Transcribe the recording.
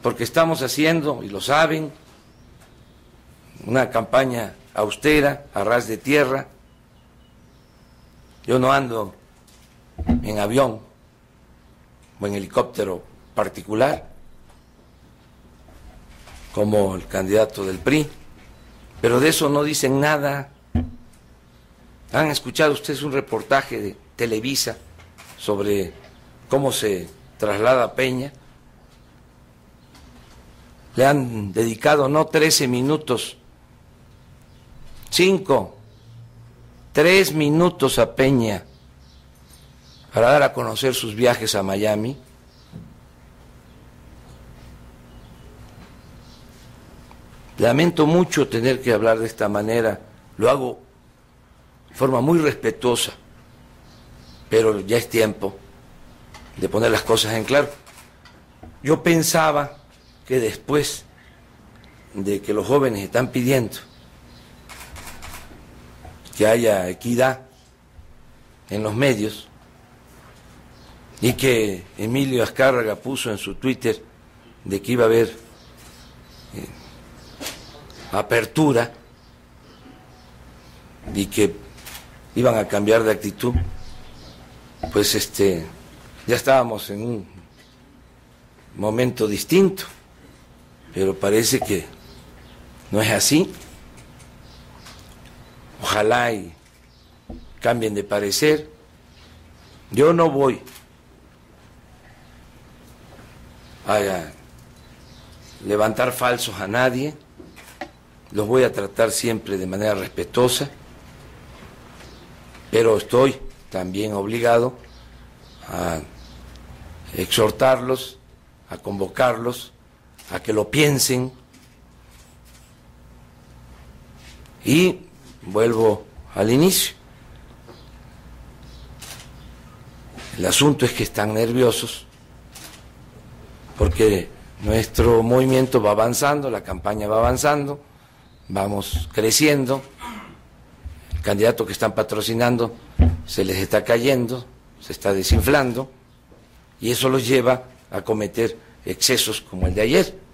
porque estamos haciendo, y lo saben, una campaña austera, a ras de tierra. Yo no ando en avión o en helicóptero particular, como el candidato del PRI, pero de eso no dicen nada. ¿Han escuchado ustedes un reportaje de Televisa sobre cómo se traslada a Peña? Le han dedicado no 13 minutos, 3 minutos a Peña para dar a conocer sus viajes a Miami. Lamento mucho tener que hablar de esta manera, lo hago de forma muy respetuosa, pero ya es tiempo de poner las cosas en claro. Yo pensaba que después de que los jóvenes están pidiendo que haya equidad en los medios y que Emilio Azcárraga puso en su Twitter de que iba a haber apertura y que iban a cambiar de actitud, pues ya estábamos en un momento distinto, pero parece que no es así. Ojalá y cambien de parecer. Yo no voy a levantar falsos a nadie, los voy a tratar siempre de manera respetuosa, pero estoy también obligado a exhortarlos, a convocarlos, a que lo piensen. Y vuelvo al inicio. El asunto es que están nerviosos porque nuestro movimiento va avanzando, la campaña va avanzando, vamos creciendo, el candidato que están patrocinando se les está cayendo, se está desinflando, y eso los lleva a cometer excesos como el de ayer.